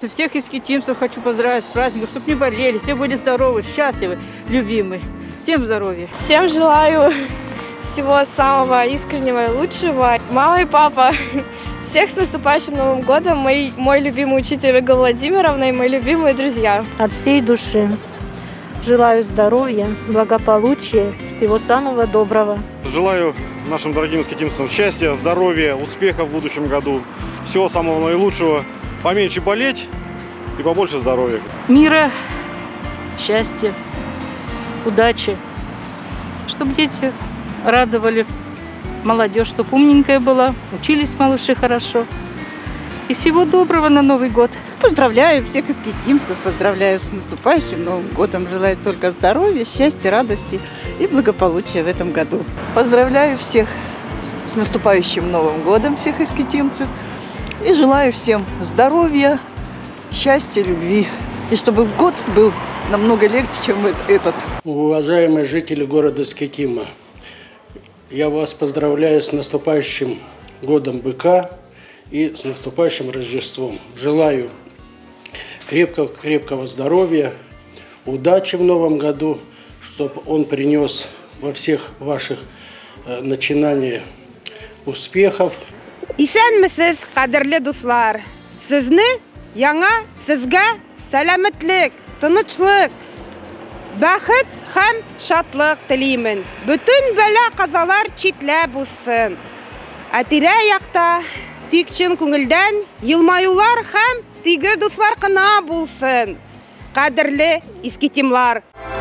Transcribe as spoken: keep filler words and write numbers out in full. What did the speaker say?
Всех искитимцев хочу поздравить с праздником, чтобы не болели, все были здоровы, счастливы, любимы. Всем здоровья. Всем желаю всего самого искреннего и лучшего. Мама и папа, всех с наступающим Новым годом. Мой, мой любимый учитель Ольга Владимировна и мои любимые друзья. От всей души желаю здоровья, благополучия, всего самого доброго. Желаю нашим дорогим искитимцам счастья, здоровья, успеха в будущем году. Всего самого наилучшего. Поменьше болеть и побольше здоровья. Мира, счастья, удачи. Чтобы дети радовали, молодежь, чтобы умненькая была, учились малыши хорошо. И всего доброго на Новый год. Поздравляю всех искитимцев, поздравляю с наступающим Новым годом. Желаю только здоровья, счастья, радости и благополучия в этом году. Поздравляю всех с наступающим Новым годом, всех искитимцев. И желаю всем здоровья, счастья, любви. И чтобы год был намного легче, чем этот. Уважаемые жители города Искитима, я вас поздравляю с наступающим годом быка и с наступающим Рождеством. Желаю крепкого-крепкого здоровья, удачи в новом году, чтобы он принес во всех ваших начинаниях успехов. Исәнмесез, кадерле дуслар. Сезне яңа сезгә сәламәтлек, тынычлык, бәхет һәм шатлык телимен. Бүтән бәла казалар читләп узсын. Ә тирә-якта тик чын күңелдән елмаюлар һәм тигез дуслар кына булсын. Кадерле искитимлар.